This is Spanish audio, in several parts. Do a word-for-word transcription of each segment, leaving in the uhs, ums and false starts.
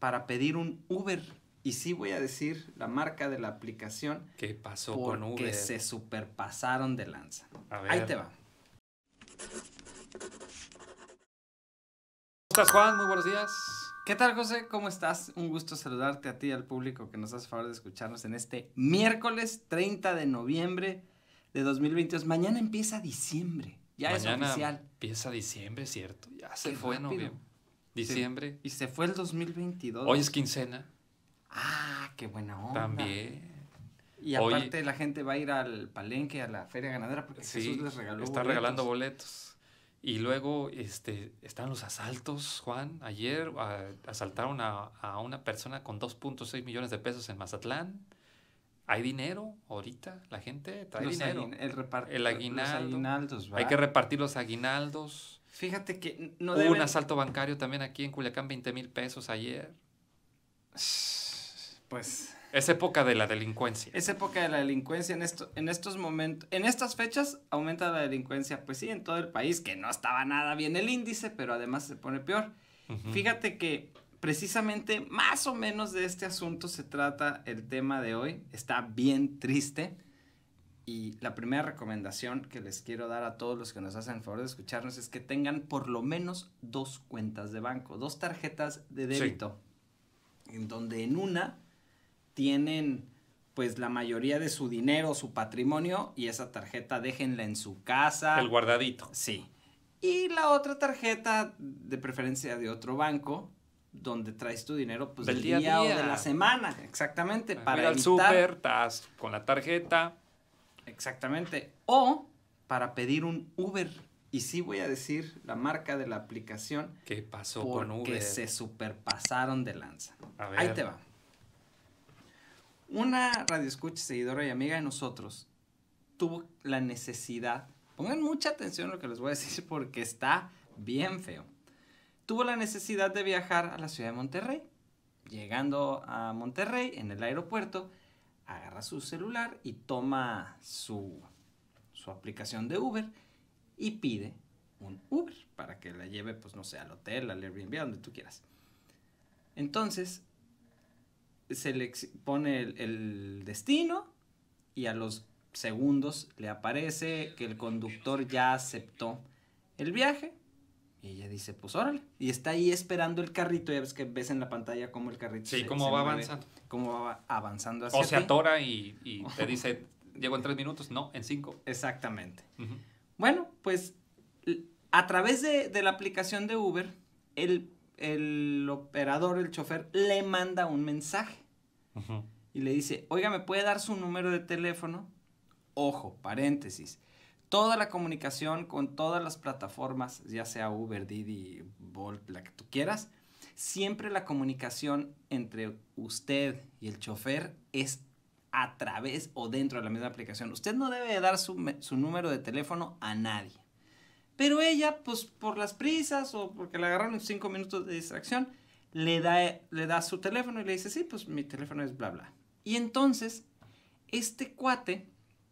para pedir un Uber. Y sí voy a decir la marca de la aplicación. ¿Qué pasó con Uber? Porque se superpasaron de lanza. A ver. Ahí te va. ¿Cómo estás, Juan? Muy buenos días. ¿Qué tal, José? ¿Cómo estás? Un gusto saludarte a ti y al público que nos hace favor de escucharnos en este miércoles treinta de noviembre de dos mil veintidós. Mañana empieza diciembre. Ya Mañana es oficial. Empieza diciembre, ¿cierto? Ya se Qué fue rápido. noviembre. Diciembre. Se, y se fue el dos mil veintidós. Hoy es quincena. Ah, qué buena onda. También. Y Hoy- aparte la gente va a ir al palenque, a la feria ganadera, porque Sí, Jesús les regaló está boletos. regalando boletos. Y luego este, están los asaltos, Juan. Ayer a- asaltaron a, a una persona con dos punto seis millones de pesos en Mazatlán. ¿Hay dinero ahorita? La gente trae Los dinero. aguin- el, repart- El aguinaldo. Los aguinaldos, ¿va? Hay que repartir los aguinaldos. Fíjate que no Hubo deben... un asalto bancario también aquí en Culiacán, veinte mil pesos ayer. Pues... Es época de la delincuencia. Es época de la delincuencia en, esto, en estos momentos, en estas fechas aumenta la delincuencia, pues sí, en todo el país, que no estaba nada bien el índice, pero además se pone peor. Ujú. Fíjate que precisamente más o menos de este asunto se trata el tema de hoy, está bien triste y la primera recomendación que les quiero dar a todos los que nos hacen el favor de escucharnos es que tengan por lo menos dos cuentas de banco, dos tarjetas de débito, en donde en una tienen pues la mayoría de su dinero, su patrimonio, y esa tarjeta déjenla en su casa. El guardadito. Sí. Y la otra tarjeta, de preferencia de otro banco, donde traes tu dinero pues Del del día, día a o día. de la semana, exactamente, Para para ir al evitar, súper, estás con la tarjeta. exactamente, o para pedir un Uber. Y sí voy a decir la marca de la aplicación ¿Qué pasó porque con Uber? se superpasaron de lanza. A ver. Ahí te va. Una radioescucha, seguidora y amiga de nosotros tuvo la necesidad, pongan mucha atención a lo que les voy a decir porque está bien feo. Tuvo la necesidad de viajar a la ciudad de Monterrey. Llegando a Monterrey, en el aeropuerto, agarra su celular y toma su, su aplicación de Uber y pide un Uber para que la lleve, pues no sé, al hotel, al Airbnb, a donde tú quieras. Entonces, se le ex- pone el, el destino y a los segundos le aparece que el conductor ya aceptó el viaje y ella dice pues órale, y está ahí esperando el carrito. Ya ves que ves en la pantalla cómo el carrito Sí, se, cómo se va mueve, avanzando. cómo va avanzando hacia O se ti. atora y, y te dice, llego en tres minutos. No, en cinco. Exactamente. Ujú. Bueno, pues l- a través de, de la aplicación de Uber, el, el operador, el chofer, le manda un mensaje. Ujú. Y le dice, oiga, ¿me puede dar su número de teléfono? Ojo, paréntesis. Toda la comunicación con todas las plataformas, ya sea Uber, Didi, Bolt, la que tú quieras, siempre la comunicación entre usted y el chofer es a través o dentro de la misma aplicación. Usted no debe de dar su, me- su número de teléfono a nadie. Pero ella, pues por las prisas o porque le agarraron cinco minutos de distracción, le da, le da su teléfono y le dice, sí, pues mi teléfono es bla, bla. Y entonces, este cuate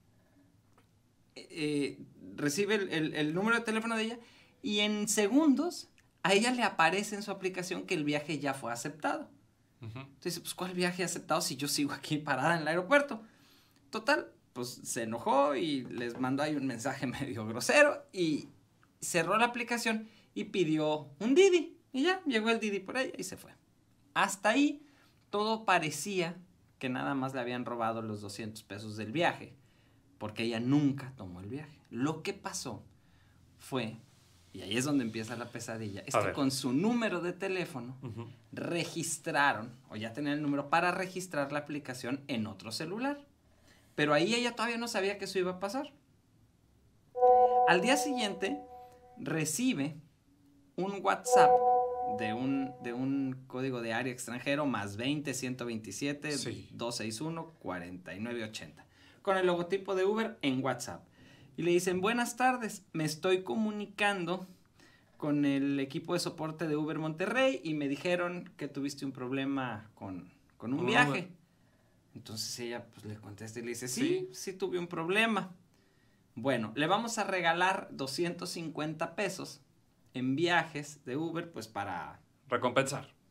eh, recibe el, el- el número de teléfono de ella y en segundos a ella le aparece en su aplicación que el viaje ya fue aceptado. Ujú. Entonces, pues, ¿cuál viaje aceptado si yo sigo aquí parada en el aeropuerto? Total, pues se enojó y les mandó ahí un mensaje medio grosero y cerró la aplicación y pidió un Didi. Y ya, llegó el Didi por ella y se fue. Hasta ahí, todo parecía que nada más le habían robado los doscientos pesos del viaje, porque ella nunca tomó el viaje. Lo que pasó fue, y ahí es donde empieza la pesadilla, es A que ver. con su número de teléfono Ujú. registraron, o ya tenían el número para registrar la aplicación en otro celular. Pero ahí ella todavía no sabía que eso iba a pasar. Al día siguiente, recibe un WhatsApp de un, de un código de área extranjero más veinte, ciento veintisiete, Sí. doscientos sesenta y uno, cuarenta y nueve ochenta, con el logotipo de Uber en WhatsApp. Y le dicen, buenas tardes, me estoy comunicando con el equipo de soporte de Uber Monterrey y me dijeron que tuviste un problema con, con un Con un viaje. Uber. Entonces ella pues le contesta y le dice, Sí. sí, sí tuve un problema. Bueno, le vamos a regalar doscientos cincuenta pesos en viajes de Uber, pues para, Recompensar.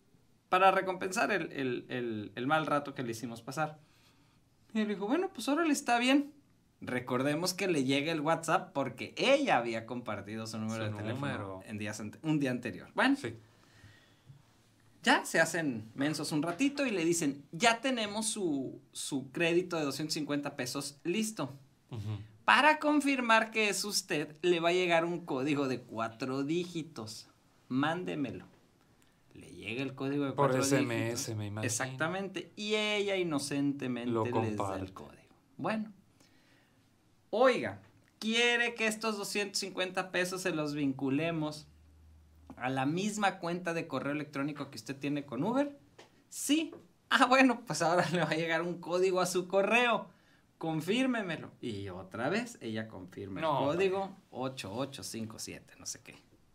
para recompensar el, el, el, el mal rato que le hicimos pasar. Y él dijo, bueno, pues órale, está bien. Recordemos que le llega el WhatsApp porque ella había compartido su número Su de teléfono número. en días ante- un día anterior. Bueno, Sí. ya se hacen mensos un ratito y le dicen, ya tenemos su, su crédito de doscientos cincuenta pesos listo. Ujú. Para confirmar que es usted, le va a llegar un código de cuatro dígitos. Mándemelo. Le llega el código de Por cuatro S M S, dígitos. me imagino. Exactamente. Y ella inocentemente Lo les da el comparte. código. Bueno. Oiga, ¿quiere que estos doscientos cincuenta pesos se los vinculemos a la misma cuenta de correo electrónico que usted tiene con Uber? Sí. Ah, bueno, pues ahora le va a llegar un código a su correo. Confírmemelo. Y otra vez ella confirma No, el código ocho ocho cinco siete, no sé qué.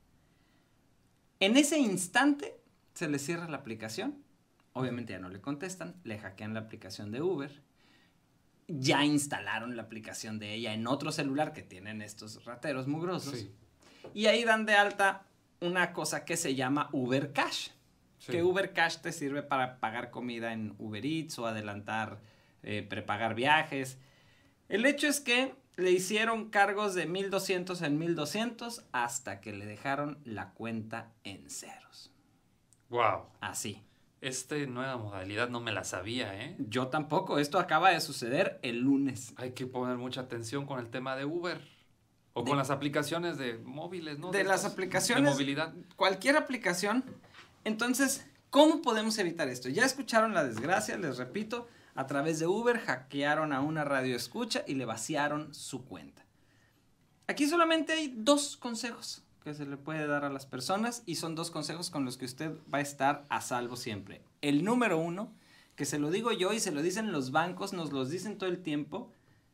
En ese instante se le cierra la aplicación. Obviamente ya no le contestan, le hackean la aplicación de Uber. Ya instalaron la aplicación de ella en otro celular que tienen estos rateros mugrosos. Sí. Y ahí dan de alta una cosa que se llama Uber Cash. Sí. Que Uber Cash te sirve para pagar comida en Uber Eats o adelantar, eh, prepagar viajes. El hecho es que le hicieron cargos de mil doscientos en mil doscientos hasta que le dejaron la cuenta en ceros. Wow. Así. Esta nueva modalidad no me la sabía, ¿eh? Yo tampoco. Esto acaba de suceder el lunes. Hay que poner mucha atención con el tema de Uber. O De- con las aplicaciones de móviles, ¿no? De las estas, aplicaciones. De movilidad. Cualquier aplicación. Entonces, ¿cómo podemos evitar esto? Ya escucharon la desgracia, les repito. A través de Uber hackearon a una radio escucha y le vaciaron su cuenta. Aquí solamente hay dos consejos que se le puede dar a las personas y son dos consejos con los que usted va a estar a salvo siempre. El número uno, que se lo digo yo y se lo dicen los bancos, nos los dicen todo el tiempo,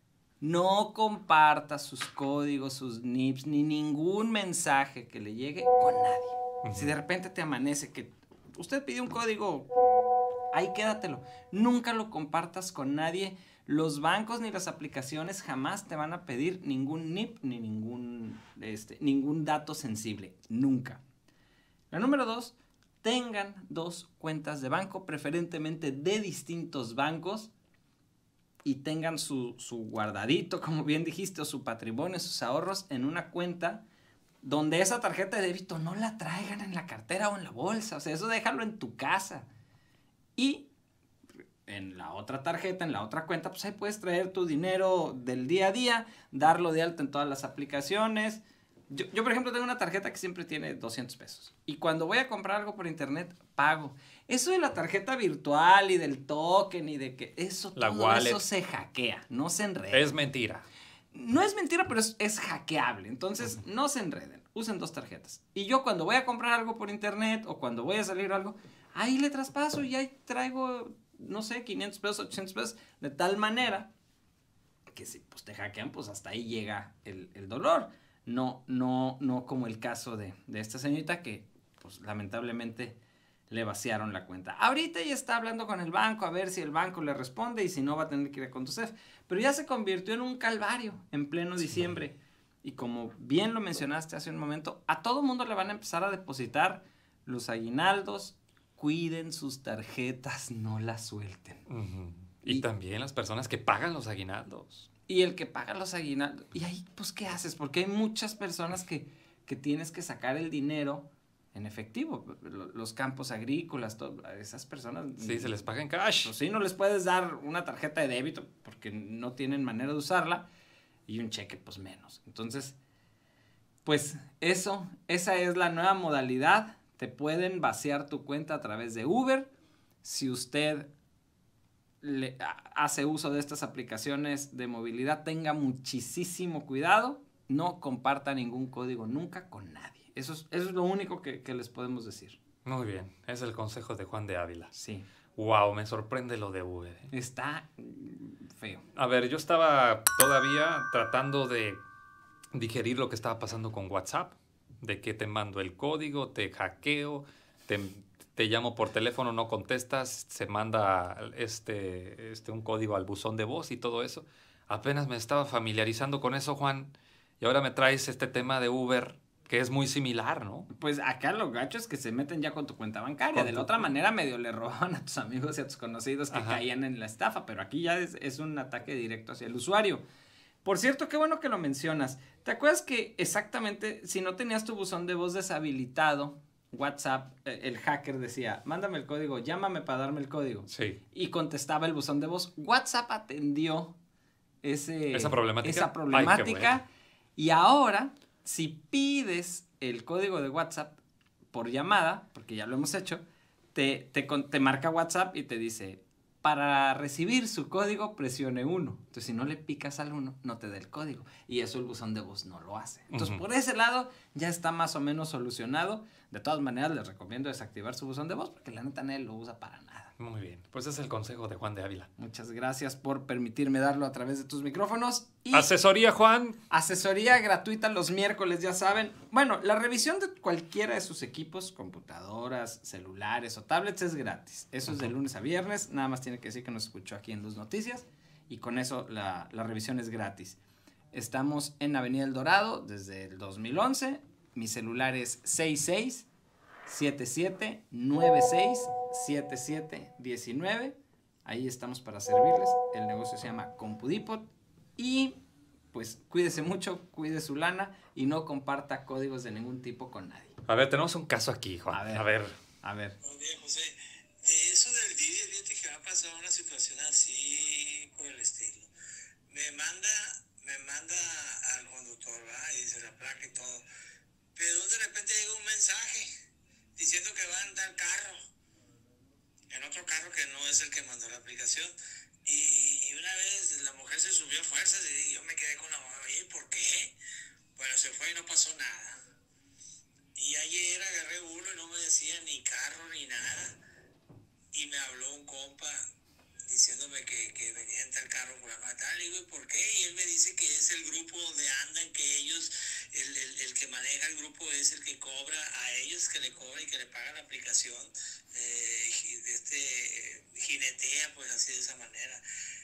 no comparta sus códigos, sus N I Ps, ni ningún mensaje que le llegue con nadie. Ujú. Si de repente te amanece que usted pidió un código, ahí quédatelo. Nunca lo compartas con nadie. Los bancos ni las aplicaciones jamás te van a pedir ningún N I P ni ningún, este, ningún dato sensible. Nunca. La número dos, tengan dos cuentas de banco, preferentemente de distintos bancos, y tengan su, su guardadito, como bien dijiste, o su patrimonio, sus ahorros en una cuenta donde esa tarjeta de débito no la traigan en la cartera o en la bolsa. O sea, eso déjalo en tu casa. Y en la otra tarjeta, en la otra cuenta, pues ahí puedes traer tu dinero del día a día, darlo de alta en todas las aplicaciones. Yo, yo, por ejemplo, tengo una tarjeta que siempre tiene doscientos pesos. Y cuando voy a comprar algo por internet, pago. Eso de la tarjeta virtual y del token y de que eso, La todo wallet. eso se hackea, no se enreda. Es mentira. No es mentira, pero es, es hackeable. Entonces, uh-huh. no se enreden. Usen dos tarjetas. Y yo cuando voy a comprar algo por internet o cuando voy a salir algo, ahí le traspaso y ahí traigo, no sé, quinientos pesos, ochocientos pesos, de tal manera que si pues, te hackean, pues hasta ahí llega el, el dolor. No, no, no como el caso de, de esta señorita que, pues lamentablemente, le vaciaron la cuenta. Ahorita ya está hablando con el banco a ver si el banco le responde y si no va a tener que ir a Conducef. Pero ya se convirtió en un calvario en pleno sí. diciembre. Y como bien lo mencionaste hace un momento, a todo mundo le van a empezar a depositar los aguinaldos. Cuiden sus tarjetas, no las suelten. Uh-huh. Y, y también las personas que pagan los aguinaldos. Y el que paga los aguinaldos. Y ahí, pues, ¿qué haces? Porque hay muchas personas que, que tienes que sacar el dinero en efectivo. Los campos agrícolas, todo, esas personas. Sí, se les paga en cash. Pues sí, no les puedes dar una tarjeta de débito porque no tienen manera de usarla. Y un cheque, pues menos. Entonces, pues eso, esa es la nueva modalidad. Te pueden vaciar tu cuenta a través de Uber. Si usted le hace uso de estas aplicaciones de movilidad, tenga muchísimo cuidado. No comparta ningún código nunca con nadie. Eso es, eso es lo único que, que les podemos decir. Muy bien, es el consejo de Juan de Ávila. Sí. Wow, me sorprende lo de Uber. ¿eh? Está feo. A ver, yo estaba todavía tratando de digerir lo que estaba pasando con WhatsApp. De que te mando el código, te hackeo, te, te llamo por teléfono, no contestas, se manda este, este, un código al buzón de voz y todo eso. Apenas me estaba familiarizando con eso, Juan. Y ahora me traes este tema de Uber. Que es muy similar, ¿no? Pues acá lo gacho es que se meten ya con tu cuenta bancaria. Con de la tu... otra manera medio le roban a tus amigos y a tus conocidos que Ajá. caían en la estafa, pero aquí ya es, es un ataque directo hacia el usuario. Por cierto, qué bueno que lo mencionas. ¿Te acuerdas que exactamente si no tenías tu buzón de voz deshabilitado, WhatsApp, el hacker decía, mándame el código, llámame para darme el código? Sí. Y contestaba el buzón de voz. WhatsApp atendió ese, esa problemática. Esa problemática Ay, y ahora, si pides el código de WhatsApp por llamada, porque ya lo hemos hecho, te, te, te marca WhatsApp y te dice, para recibir su código, presione uno. Entonces, si no le picas al uno, no te da el código. Y eso el buzón de voz no lo hace. Entonces, uh-huh. por ese lado, ya está más o menos solucionado. De todas maneras, les recomiendo desactivar su buzón de voz, porque la neta nadie lo usa para nada. Muy bien. Pues ese es el consejo de Juan de Ávila. Muchas gracias por permitirme darlo a través de tus micrófonos. Y asesoría, Juan. Asesoría gratuita los miércoles, ya saben. Bueno, la revisión de cualquiera de sus equipos, computadoras, celulares o tablets es gratis. Eso uh-huh. es de lunes a viernes. Nada más tiene que decir que nos escuchó aquí en Luz Noticias. Y con eso la, la revisión es gratis. Estamos en Avenida El Dorado desde el dos mil once. Mi celular es seis seis siete siete nueve seis siete siete uno nueve. Ahí estamos para servirles. El negocio se llama Compudipot. Y pues cuídese mucho, cuide su lana y no comparta códigos de ningún tipo con nadie. A ver, tenemos un caso aquí, Juan. A ver. A ver. A ver. Oye, José, de eso del Didi, fíjate que me ha pasado una situación así por el estilo. Me manda, me manda al conductor, ¿verdad? Y dice la placa y todo. Pero de repente llega un mensaje diciendo que va en tal carro, en otro carro que no es el que mandó la aplicación. Y, y una vez la mujer se subió a fuerzas y yo me quedé con la mano, ¿y por qué? Bueno, se fue y no pasó nada. Y ayer agarré uno y no me decía ni carro ni nada. Y me habló un compa diciéndome que, que venía en tal carro por la tal. Y digo, ¿y por qué? Y él me dice que es el grupo donde andan, que ellos, el, el, el que maneja el grupo es el que cobra a ellos, que le cobra y que le paga la aplicación, eh, este, jinetea, pues así de esa manera.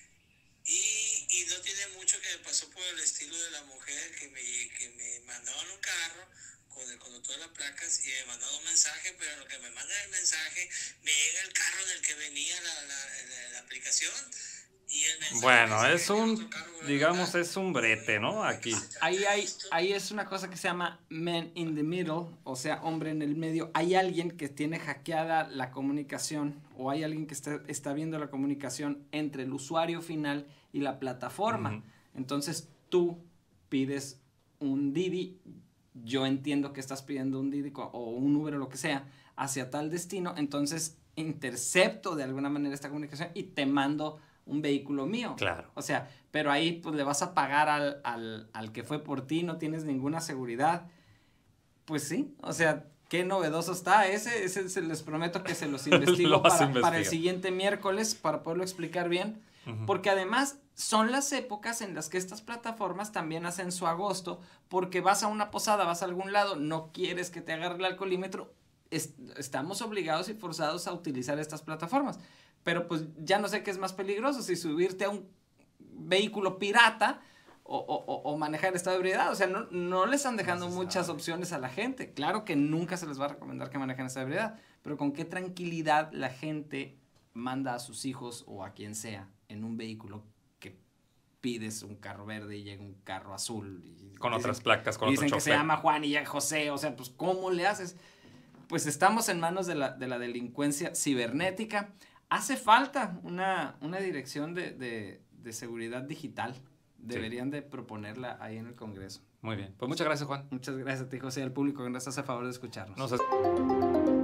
Y, y no tiene mucho que me pasó por el estilo de la mujer que me, que me mandaban un carro con el conductor de las placas y me mandaron un mensaje, pero en lo que me mandan el mensaje me llega el carro en el que venía la, la, la, la aplicación. Y el mensaje bueno, es un, digamos, es un brete, ¿no? Aquí. Ahí, hay, ahí es una cosa que se llama man in the middle, o sea, hombre en el medio. Hay alguien que tiene hackeada la comunicación o hay alguien que está, está viendo la comunicación entre el usuario final y la plataforma. Uh-huh. Entonces, tú pides un Didi. Yo entiendo que estás pidiendo un Didi o un Uber o lo que sea hacia tal destino, entonces intercepto de alguna manera esta comunicación y te mando un vehículo mío. Claro. O sea, pero ahí pues le vas a pagar al, al, al que fue por ti, no tienes ninguna seguridad. Pues sí, o sea, qué novedoso está ese, ese se les prometo que se los investigo lo para, para el siguiente miércoles para poderlo explicar bien. Uh-huh. Porque además son las épocas en las que estas plataformas también hacen su agosto, porque vas a una posada, vas a algún lado, no quieres que te agarre el alcoholímetro, es, estamos obligados y forzados a utilizar estas plataformas. Pero pues ya no sé qué es más peligroso, si subirte a un vehículo pirata o, o, o manejar en estado de ebriedad. O sea, no, no les están dejando muchas opciones a la gente. Claro que nunca se les va a recomendar que manejen en estado de ebriedad, pero con qué tranquilidad la gente manda a sus hijos o a quien sea en un vehículo que pides un carro verde y llega un carro azul. Y con dicen, otras placas, con dicen otro que se llama Juan y llega José. O sea, pues, ¿cómo le haces? Pues estamos en manos de la, de la delincuencia cibernética. Hace falta una, una dirección de, de, de seguridad digital. Deberían sí. de proponerla ahí en el Congreso. Muy bien. Pues muchas gracias, Juan. Muchas gracias a ti, José, y al público que nos hace el favor de escucharnos. Nos